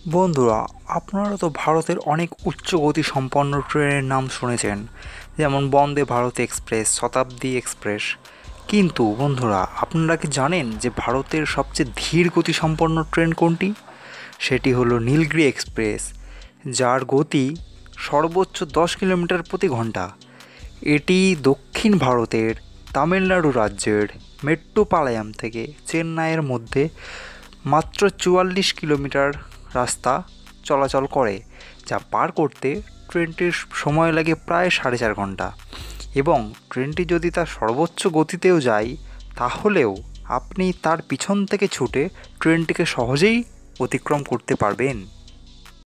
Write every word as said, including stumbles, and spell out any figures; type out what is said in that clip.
বন্ধুরা, আপনারা তো ভারতের অনেক উচ্চ গতি সম্পন্ন ট্রেনের নাম শুনেছেন, যেমন বন্দে ভারত এক্সপ্রেস, শতাব্দী এক্সপ্রেস। কিন্তু বন্ধুরা, আপনারা কি জানেন যে ভারতের সবচেয়ে ধীর গতি সম্পন্ন ট্রেন কোনটি? সেটি হলো নীলগিরি এক্সপ্রেস, যার গতি সর্বোচ্চ দশ কিলোমিটার প্রতি ঘন্টা। এটি দক্ষিণ ভারতের তামিলনাড়ু রাজ্যের মেট্টুপালায়াম থেকে চেন্নাইয়ের মধ্যে মাত্র চুয়াল্লিশ কিলোমিটার রাস্তা চলাচল করে, যা পার করতে ট্রেনটির সময় লাগে প্রায় সাড়ে চার ঘন্টা। এবং ট্রেনটি যদি তার সর্বোচ্চ গতিতেও যায়, তাহলেও আপনি তার পিছন থেকে ছুটে ট্রেনটিকে সহজেই অতিক্রম করতে পারবেন।